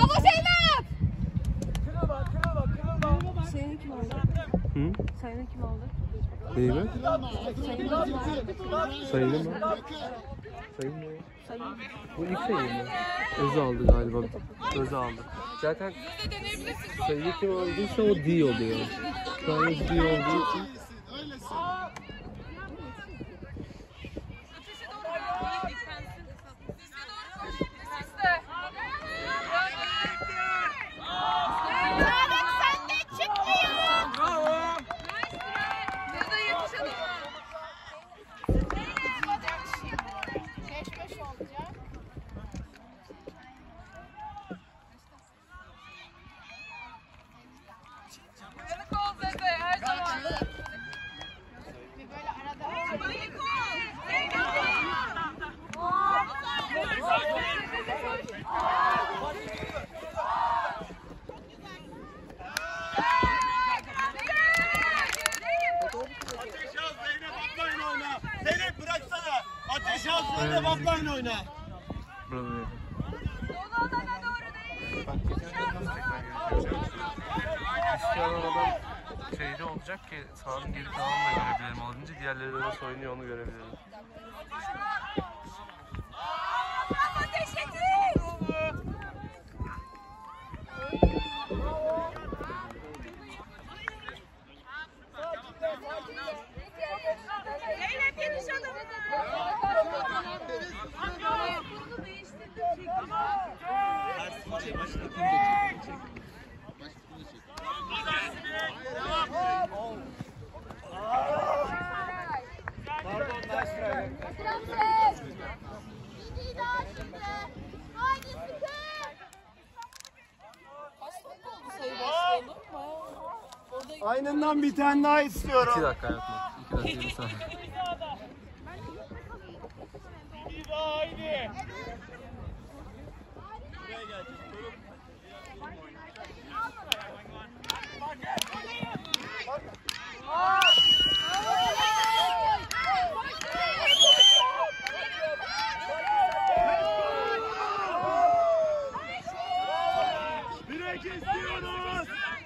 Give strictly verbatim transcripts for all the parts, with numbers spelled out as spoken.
Bravo Zeynep! Kırılma, kırılma, kırılma. Sayını kim aldı? Hı? Sayını kim aldı? Neyi mi? Sayını kim aldı? Sayılı mı? Sayı mı? Sayını. Bu ilk sayı mı? Özü aldı galiba. Özü aldı. Zaten sayı kim aldıysa o D oluyor. Şu an D olduğu için. Zeynep bıraksana. Ateş al Zeynep offline oyna. Bravo. Eski alan adam şeyde olacak ki sahanın geri kalanını da görebilelim. Alınca diğerleri de nasıl oynuyor onu görebilelim. Zeynep yetiş hanım. Aynından bir tane daha istiyorum. iki dakika yapma. iki dakika bir saniye. Bir daha haydi. Buraya gel. Direkt istiyoruz.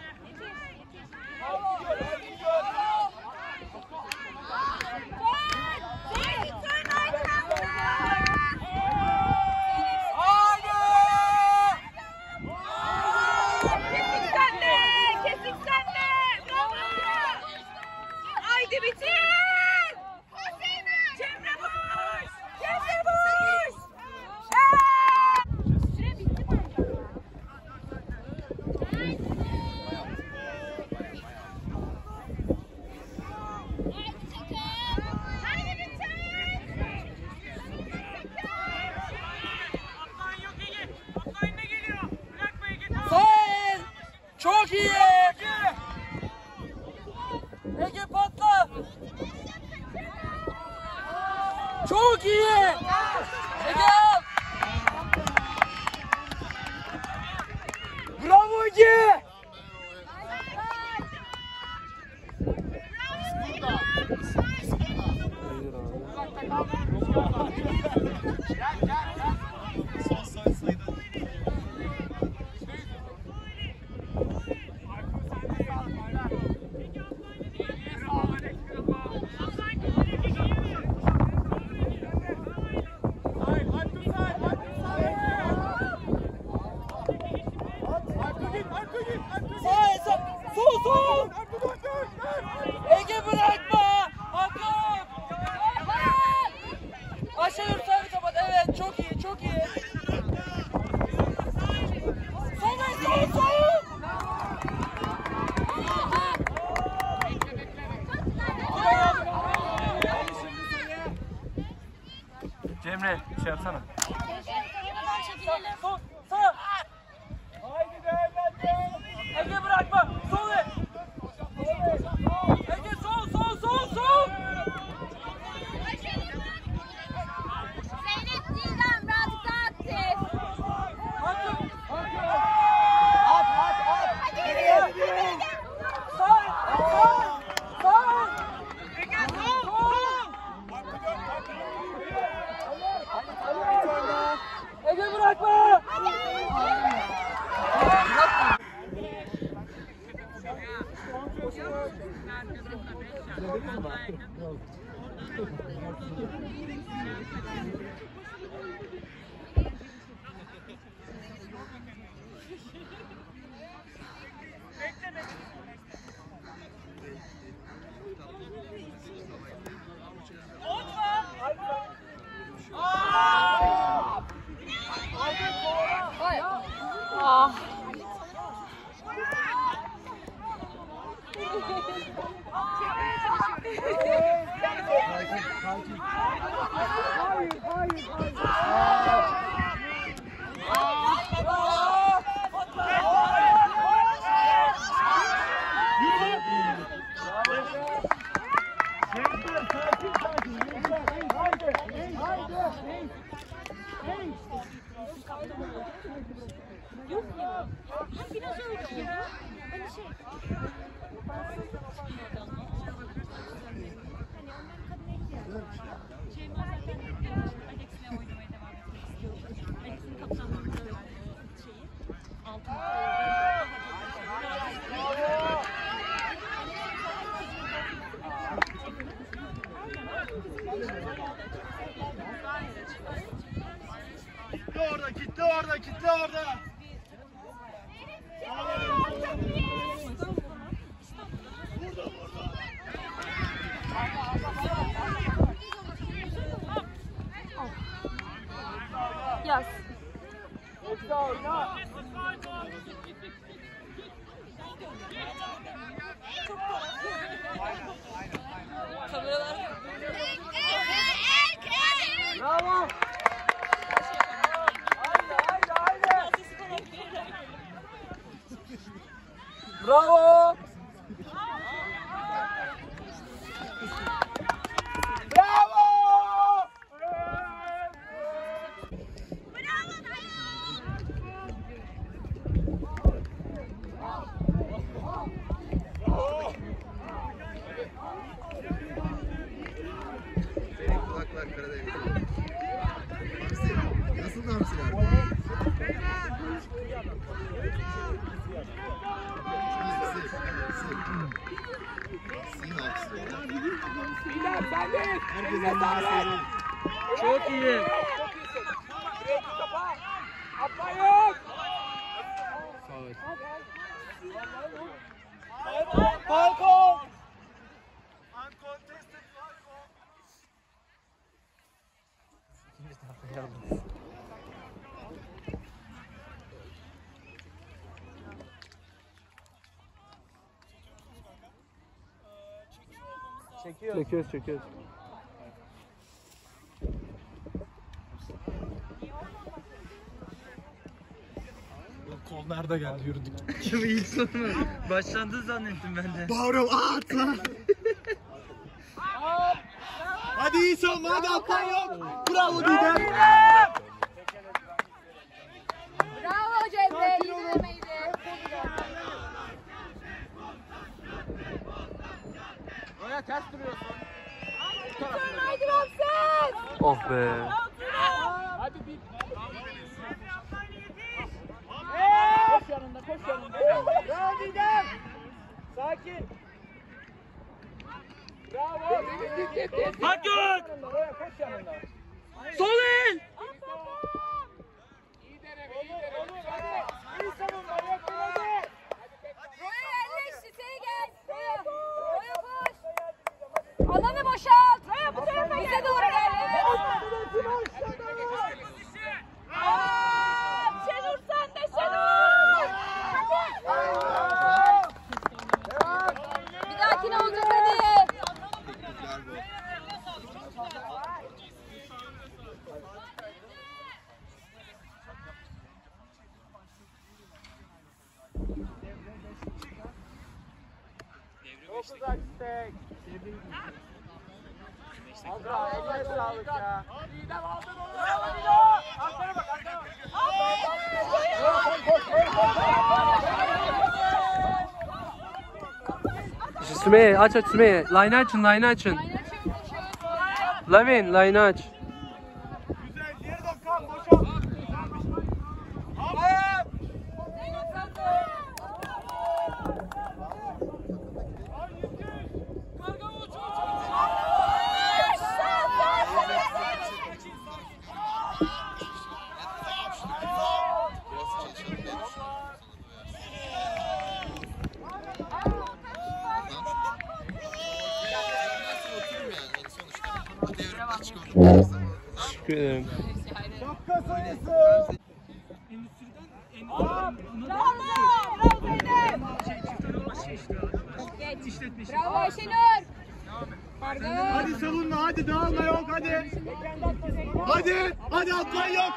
Haydi bitir! Cemre boş! Cemre boş! Süre bitti bence. Haydi bitir! Sen! Çok iyi! Ege patla! Çok iyi! Ege al! Bravo Ege! Sol sol! Ege bırakma! Hakkım! Aşağı yukarı kapat. Evet çok iyi çok iyi. Sol sol sol! Cemre şey yapsana. Sol sağ! Haydi değerlendir! Ege bırakma! Sol et! Ege sol sol sol sol! Zeynep Didem biraz daha aktif. Hakkım! At at at! Hadi sağ! Sağ! Sağ! Ege sol! Sol! Yok ya. Biraz öyle oldu. Hani şey. Hani onların kadına ihtiyacı var. Şeyma zaten Alex'le oynamaya devam etmek istiyordu. Alex'in kaptanlığında şeyi. Altın. Kitle orada, kitle orada, kitle orada. Yaz. Oyna, oyna. Kameralar. Bravo. Haydi, haydi, haydi. Bravo. Bravo. Senin kulaklar Karadeniz. Hamsi, nasıl hamsiler? Sizin hamsiler. Bilal sendeyiz. Herkesin hamsileri. Çok iyi. Atma yok. Falcon. Uncontested Falcon. Çekiyor. Çekiyoruz çekiyoruz. Kol nerede geldi yürüdük. Şimdi ilk sonu başlandı zannettim ben de. Bağırıyorum, aa atla. Hadi iyi savunma, hadi atlan yok. Bravo Didem. Bravo Cemre. İyi denemeydi. Oraya ters duruyorsun. Haydi Ramses. Oh be. Hadi bir. Koş yanında, koş yanında. Bravo Didem. Sakin. Bravo. Git git git. Hadi! Oraya koş yanında. Sol el! İyi deneme, iyi deneme. Olur, hadi. İyi savunma, yok hadi. Roya yerleşti. Seni gel. Roya. Roya koş. Alanı boşalt. Roya bu tarafa gel. Bize doğru gel. Aa, Şenur sen de Şenur. Hadi. Bir dahakine olacak hadi. Çok uzak istek. Azra eline sağlık ya. Didem aldın onu. Bravo Didem. Arkana bak, arkana bak. Koş, koş, koş. Sümeyye aç aç Sümeyye. Line açın line açın. Lavin line aç. Güzel, geri dön kan, boşalt. Aferin. Teşekkür ederim. Dakika sayısı. Bravo Ayşenur. Hadi savunma, hadi dağılma yok, hadi. Hadi, hadi atlan yok.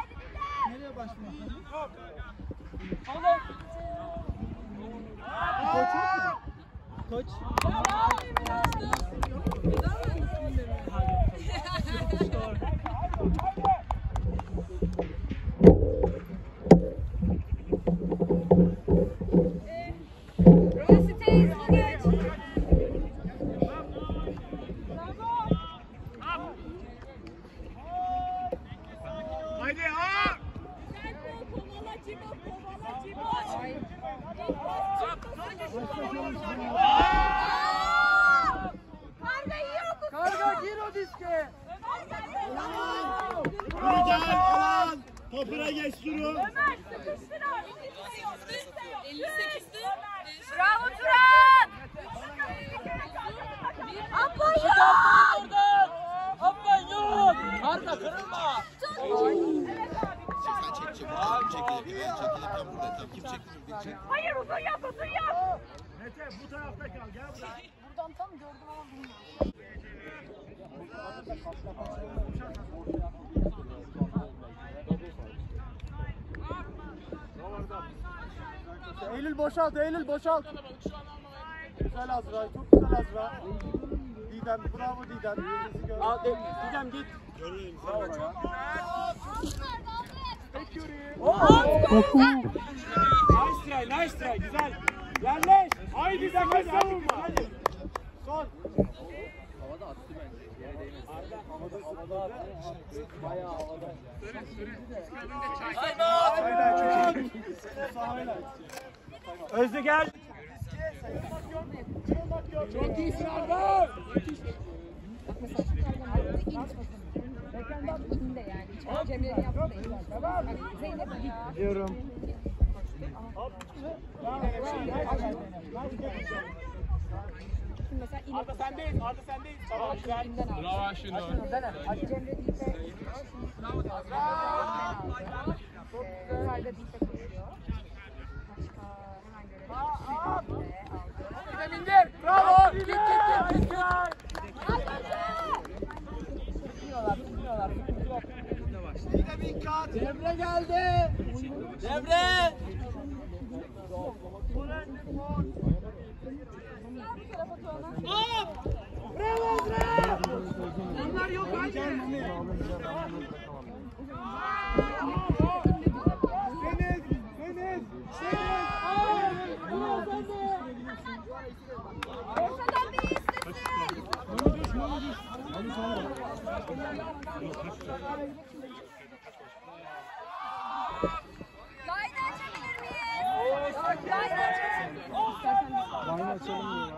Nereye başlıyor? Koç. Karga gir o diske. Güzel alan. Topuna geç Duru. Bravo Turan! Apo'yu! Oradan. Aman yok. Karga kırılma. Sen çek çek. Kim çekilir? Ben çekilirken burada. Tam kim çekilir? Bir çek. Hayır uzun yap uzun yap! Mete bu tarafta kal. Gel buraya. Buradan tam gördüm ama bilmiyorum. Eylül boşalt, Eylül boşalt. Güzel Azra, çok güzel Azra. Didem, bravo Didem. Al de, Didem git. Göreyim, bravo ya. Nice try, nice try. Güzel. Yerleş. Haydi sakın savunma. Hadi. Son. Havada attı bence. Yere değmez. Havada havada bayağı havada. Haydi, çok iyi. Özlü gel. Çok iyisin Arda. Bak mesela şu karganın ilk bakın. Ekranda indi yani. İçeri Cemre'nin yaptığı da indi. Bak Zeynep gitti. Diyorum. Şimdi mesela indi. Arda sendeyiz, Arda sendeyiz. Tamam güzel. Bravo Aşkın. Hadi Cemre değil de. Karga değil de koşuyor. Başka hemen görelim. Gidem indir. Bravo. Git git git git. Cemre geldi. Cemre. Bravo Azra. Onlar yok hadi. Deniz, Deniz, Deniz. Line açabilir miyiz? Line açabilir miyiz? Line açalım ya.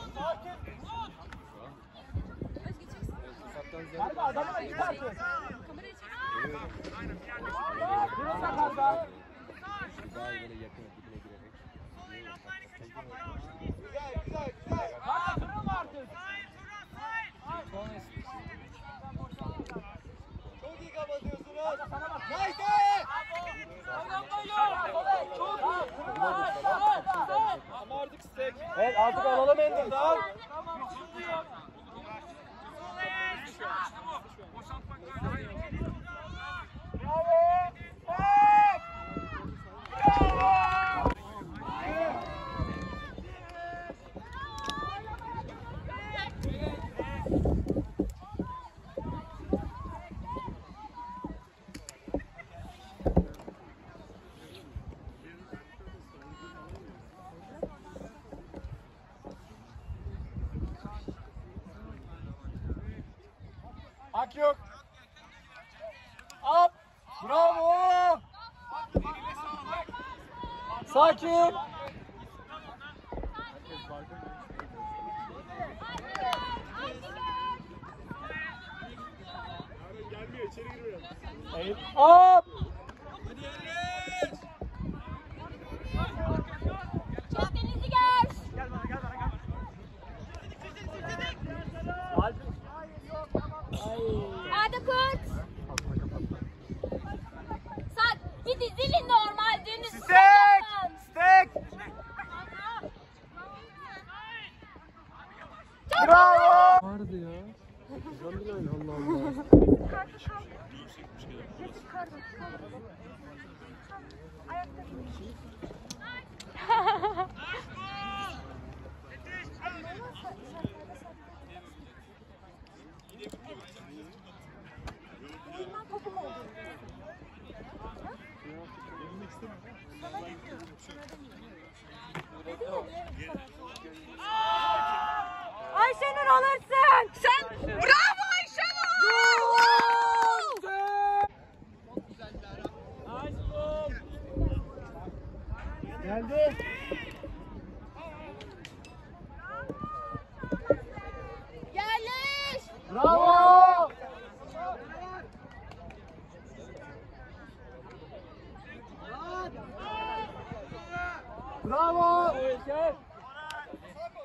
Arda adamı da git artık. Kamerayı çek. Durun da kaldı. Daha böyle yakın dibine girerek. Güzel, güzel, güzel. Hadi durun artık. Çok iyi kapatıyorsunuz. Sana bak. Haydi. Ama artık istek. Evet artık alalım Ender'dan. Hak yok. Up. Bravo. Sakin. Gelmiyor, içeri giriyor. Hop. Çektiğinizi gel. Gel bana, gel bana, gel. Hadi kurt. Sen bir dizili normal dönüş. Stek. Stek. Bravo. Vardı ya. Canlı Allah Allah.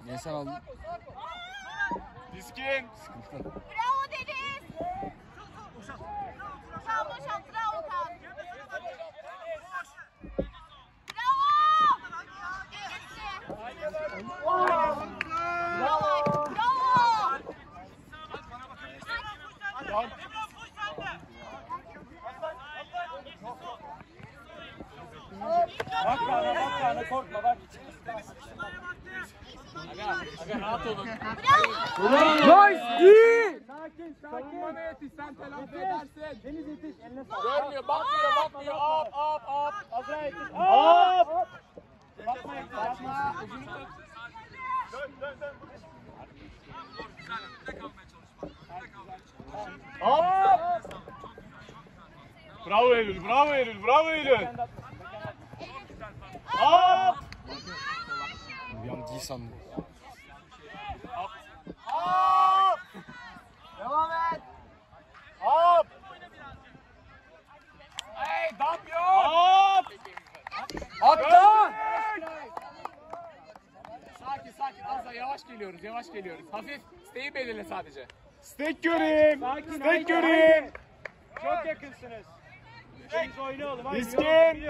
Niye sen aldın? Diskin. Bravo Deniz. Sağ boşalt. Bravo Kaan. Bravo. Geçti. Bravo. Bravo. Bak bana, bak bana, korkma bak. Aga, aga rahat olun. Nice D! Sakin, sakin. Savunmana yetiş, sen telafi edersin. Deniz yetiş, eline sağlık. Görmüyor, bakmıyor, bakmıyor. Hop, hop, hop. Azra yetiş. Hop. Bakma yetiş, bakma. Dön, dön, dön. Hop. Bravo Eylül, bravo Eylül, bravo Eylül. Hop. Bir an değil sandım. Hop. Devam et. Hop. Hey, damp yok. Hop. Hatta! Sakin sakin, az daha yavaş geliyoruz, yavaş geliyoruz. Hafif steği belirle sadece. Stek göreyim. Sakin, stek göreyim. Çok yakınsınız. Deniz oyna oğlum. Diskin.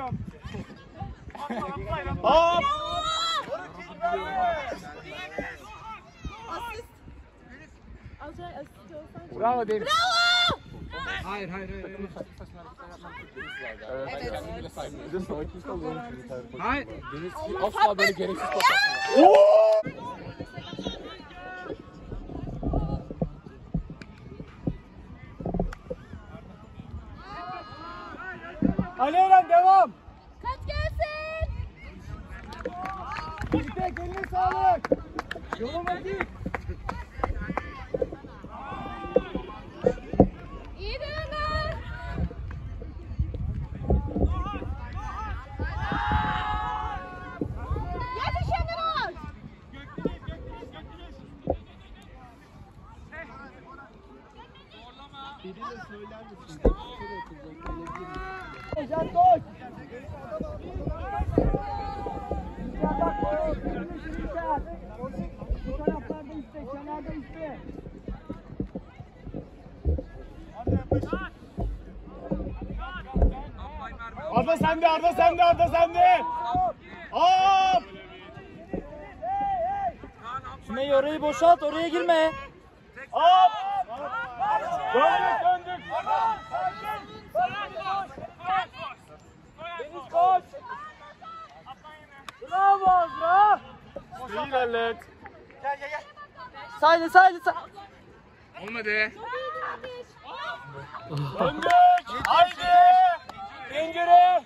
Hop. Azray asist olsan. Bravo Deniz. Hayır hayır hayır. Bir de sakin kalıyorum şimdi. Hayır. Deniz asla böyle gereksiz pas atmıyor. Ali Eren devam. Kaç gelsin. İstek, eline sağlık. Yoluma git. İyi dönme. Yetiş Emirhan. Can koş. İnşallah koş. İnşallah. Bu taraflarda iste, kenarda iste. Arda sende, Arda sende, Arda sende. Hop. Sümeyye orayı boşalt, oraya girme. Hop. Döndük, döndük. Deniz koş. Bravo Azra. İyi ilerlet. Gel gel gel. Sadece sadece sadece. Olmadı. Döndük. Haydi. İngire.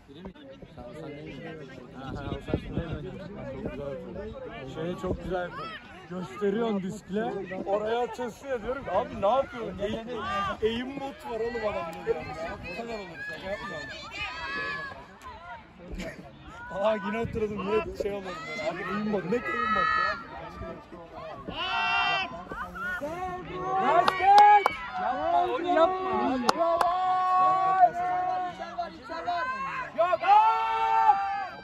Şey çok güzel. Gösteriyorsun diskle. Oraya açılsın diyorum ki abi ne yapıyorsun? Eğim, eğim mod var oğlum adamın. Bu kadar olur. Şaka yapmıyorum. Aa yine oturdum. Yine şey olurum böyle. Abi eğim mod. Ne eğim mod ya? Basket! Yapma onu yapma. Yok hop!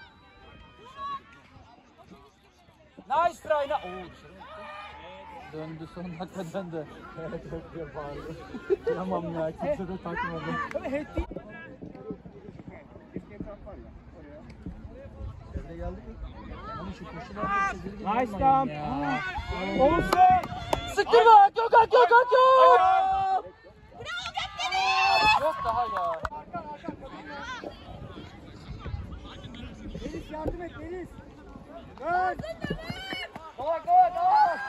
Nice try. Oo, döndü son dakika döndü. Evet evet diye bağırdı. Tamam ya kimse de takmadı. Nice dump. Olsun. Sıktırma. Yok yok yok yok yok. Bravo Gökdeniz. Yok daha ya. Deniz yardım et Deniz. Dön. Bak bak bak.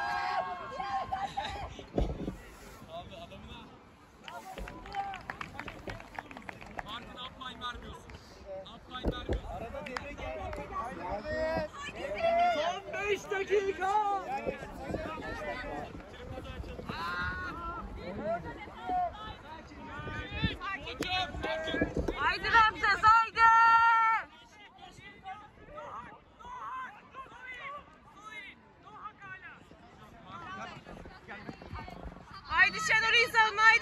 Son beş dakika. Haydi Ramses haydi. Haydi Şenur İnsan haydi.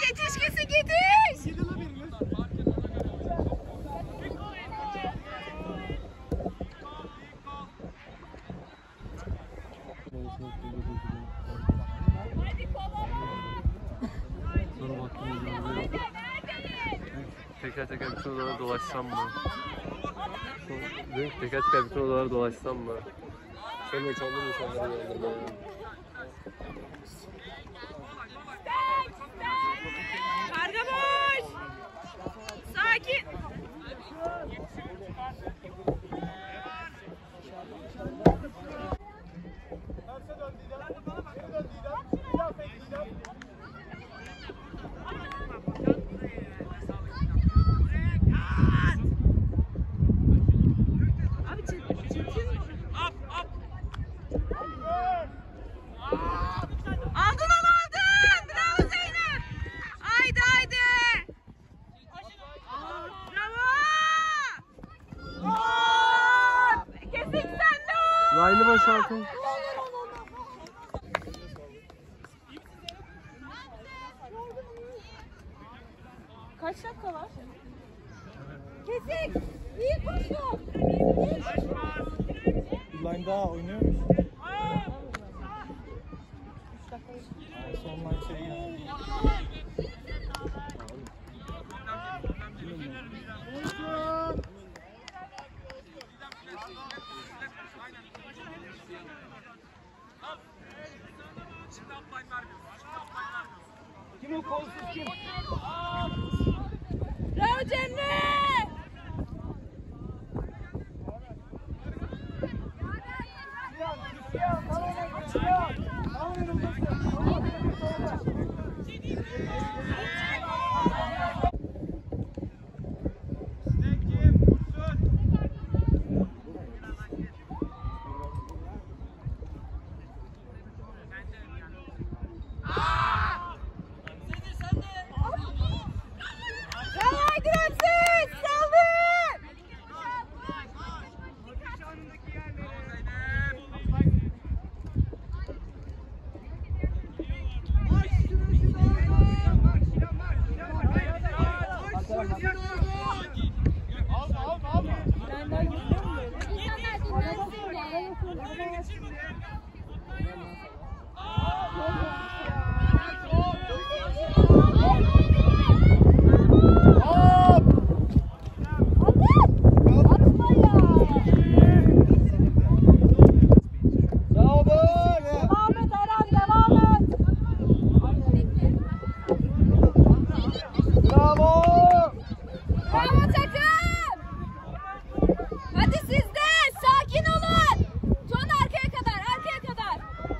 yetişkisi gidiş. Sonra baktım videoda teker teker bütün odaları dolaşsam mı? Sonra dedim ki teker teker bütün odaları dolaşsam mı? Sonra utandım insanları uyandırmaya. Karga boş. Sakin. Aldın onu aldın. Bravo Zeynep. Haydi haydi. Bravo. Hop. Kesik sende o. Line'ı boşaltın. Kaç dakika var? Kesik. İyi koştu. Line daha oynuyor musun? Son line şey. Kim o kolsuz kim? Bravo Cemre. Bravo haydi Ramses. Saldır. Bravo! Devam et Eren devam et. Bravo! Bravo takım. Hadi siz de sakin olun. Son arkaya kadar arkaya kadar.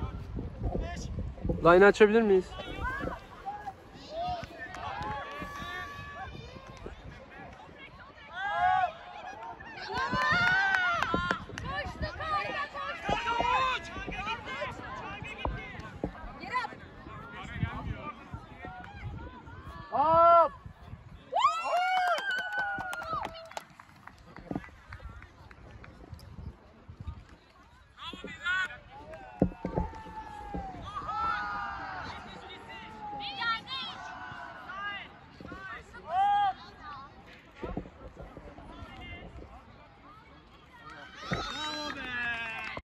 Line'ı açabilir miyiz? Bravo.